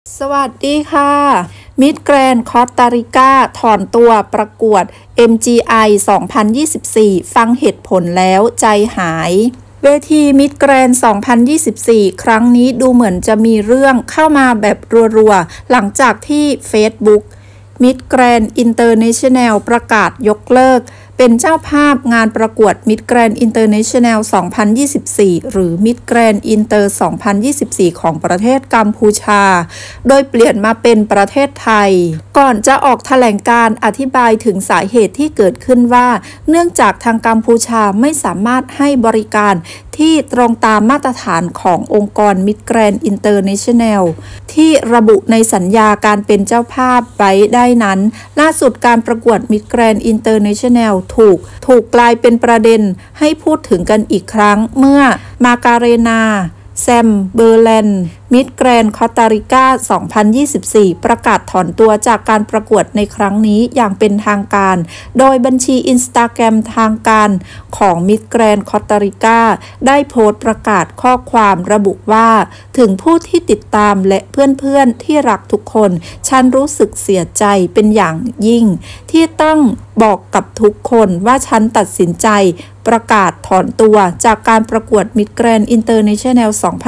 สวัสดีค่ะมิสแกรนด์คอสตาริกาถอนตัวประกวด MGI 2024 ฟังเหตุผลแล้วใจหายเวทีมิสแกรนด์2024 ครั้งนี้ดูเหมือนจะมีเรื่องเข้ามาแบบรัวๆหลังจากที่ Facebook Miss Grand International ประกาศยกเลิกเป็นเจ้าภาพงานประกวด Miss Grand International 2024 หรือ Miss Grand Inter 2024 ของประเทศกัมพูชาโดยเปลี่ยนมาเป็นประเทศไทยก่อนจะออกแถลงการอธิบายถึงสาเหตุที่เกิดขึ้นว่าเนื่องจากทางกัมพูชาไม่สามารถให้บริการที่ตรงตามมาตรฐานขององค์กร Miss Grand International ที่ระบุในสัญญาการเป็นเจ้าภาพไว้ได้นั้นล่าสุดการประกวด Miss Grand International ถูกกลายเป็นประเด็นให้พูดถึงกันอีกครั้งเมื่อมาการเรนาแซมเบอร์แลนด์มิสแกรนด์คอสตาริกา2024 ประกาศถอนตัวจากการประกวดในครั้งนี้อย่างเป็นทางการโดยบัญชี Instagram ทางการของมิสแกรนด์คอสตาริกาได้โพสต์ประกาศข้อความระบุว่าถึงผู้ที่ติดตามและเพื่อนๆที่รักทุกคนฉันรู้สึกเสียใจเป็นอย่างยิ่งที่ต้องบอกกับทุกคนว่าฉันตัดสินใจประกาศถอนตัวจากการประกวด Miss Grand International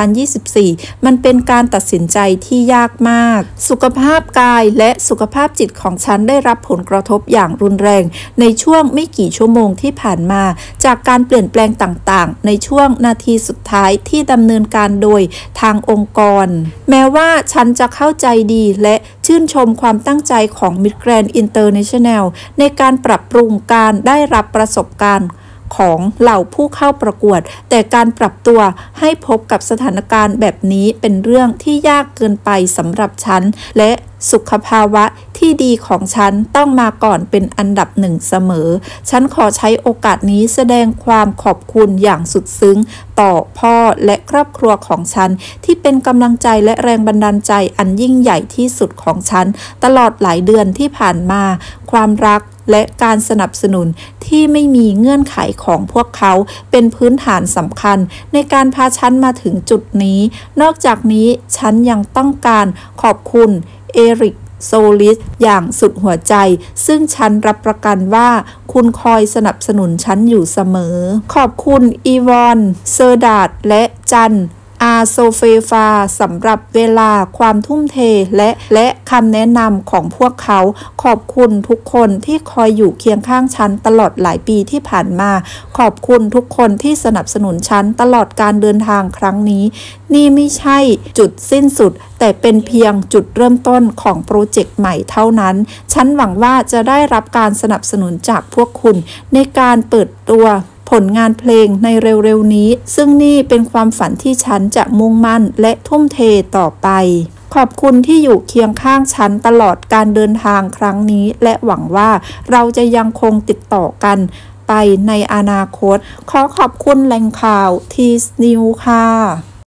2024 มันเป็นการตัดสินใจที่ยากมากสุขภาพกายและสุขภาพจิตของฉันได้รับผลกระทบอย่างรุนแรงในช่วงไม่กี่ชั่วโมงที่ผ่านมาจากการเปลี่ยนแปลงต่างๆในช่วงนาทีสุดท้ายที่ดำเนินการโดยทางองค์กรแม้ว่าฉันจะเข้าใจดีและชื่นชมความตั้งใจของ Miss Grand International ในการปรับปรุงการได้รับประสบการณ์ของเหล่าผู้เข้าประกวดแต่การปรับตัวให้พบกับสถานการณ์แบบนี้เป็นเรื่องที่ยากเกินไปสำหรับฉันและสุขภาวะที่ดีของฉันต้องมาก่อนเป็นอันดับหนึ่งเสมอฉันขอใช้โอกาสนี้แสดงความขอบคุณอย่างสุดซึ้งต่อพ่อและครอบครัวของฉันที่เป็นกำลังใจและแรงบันดาลใจอันยิ่งใหญ่ที่สุดของฉันตลอดหลายเดือนที่ผ่านมาความรักและการสนับสนุนที่ไม่มีเงื่อนไขของพวกเขาเป็นพื้นฐานสำคัญในการพาฉันมาถึงจุดนี้นอกจากนี้ฉันยังต้องการขอบคุณเอริกโซลิสอย่างสุดหัวใจซึ่งฉันรับประกันว่าคุณคอยสนับสนุนฉันอยู่เสมอขอบคุณอีวอนเซอร์ดาดและจันอาโซเฟฟาสำหรับเวลาความทุ่มเทและคำแนะนำของพวกเขาขอบคุณทุกคนที่คอยอยู่เคียงข้างฉันตลอดหลายปีที่ผ่านมาขอบคุณทุกคนที่สนับสนุนฉันตลอดการเดินทางครั้งนี้นี่ไม่ใช่จุดสิ้นสุดแต่เป็นเพียงจุดเริ่มต้นของโปรเจกต์ใหม่เท่านั้นฉันหวังว่าจะได้รับการสนับสนุนจากพวกคุณในการเปิดตัวผลงานเพลงในเร็วๆนี้ซึ่งนี่เป็นความฝันที่ฉันจะมุ่งมั่นและทุ่มเทต่อไปขอบคุณที่อยู่เคียงข้างฉันตลอดการเดินทางครั้งนี้และหวังว่าเราจะยังคงติดต่อกันไปในอนาคตขอขอบคุณแหล่งข่าวทีสนิวค่ะ